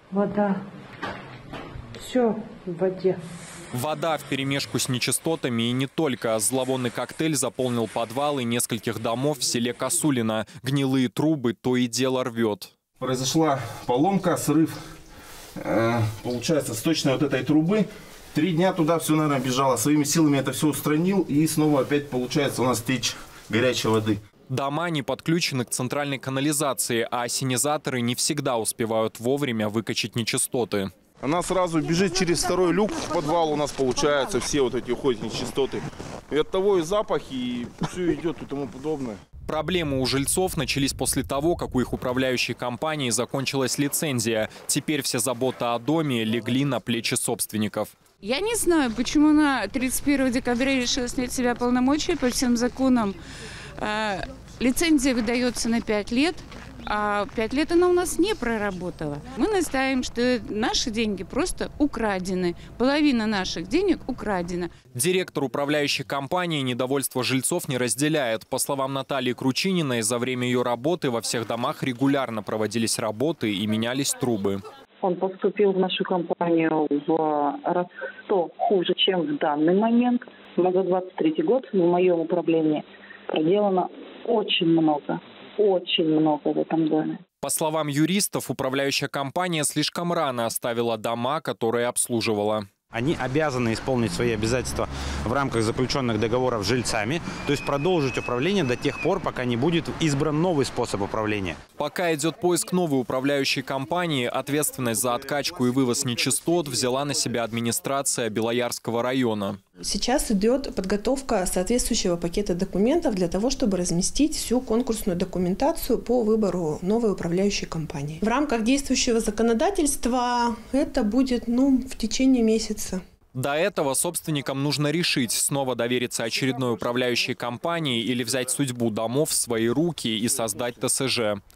Вода. Все в воде. Вода вперемешку с нечистотами и не только. Зловонный коктейль заполнил подвалы нескольких домов в селе Косулино. Гнилые трубы то и дело рвет. Произошла поломка, срыв, получается, сточной вот этой трубы. 3 дня туда все, наверное, бежало. Своими силами это все устранил. И снова опять получается у нас течь горячей воды. Дома не подключены к центральной канализации, а ассенизаторы не всегда успевают вовремя выкачать нечистоты. Она сразу бежит через второй люк в подвал. У нас получается все вот эти уходят нечистоты. И от того и запах, и все идет и тому подобное. Проблемы у жильцов начались после того, как у их управляющей компании закончилась лицензия. Теперь все заботы о доме легли на плечи собственников. Я не знаю, почему на 31 декабря решила снять с себя полномочия по всем законам. Лицензия выдается на 5 лет, а 5 лет она у нас не проработала. Мы настаиваем, что наши деньги просто украдены. Половина наших денег украдена. Директор управляющей компании недовольство жильцов не разделяет. По словам Натальи Кручининой, за время ее работы во всех домах регулярно проводились работы и менялись трубы. Он поступил в нашу компанию в раз 100 хуже, чем в данный момент. Но за 23 год в моем управлении проделано очень много в этом доме. По словам юристов, управляющая компания слишком рано оставила дома, которые обслуживала. Они обязаны исполнить свои обязательства в рамках заключенных договоров с жильцами, то есть продолжить управление до тех пор, пока не будет избран новый способ управления. Пока идет поиск новой управляющей компании, ответственность за откачку и вывоз нечистот взяла на себя администрация Белоярского района. Сейчас идет подготовка соответствующего пакета документов для того, чтобы разместить всю конкурсную документацию по выбору новой управляющей компании. В рамках действующего законодательства это будет в течение месяца. До этого собственникам нужно решить, снова довериться очередной управляющей компании или взять судьбу домов в свои руки и создать ТСЖ.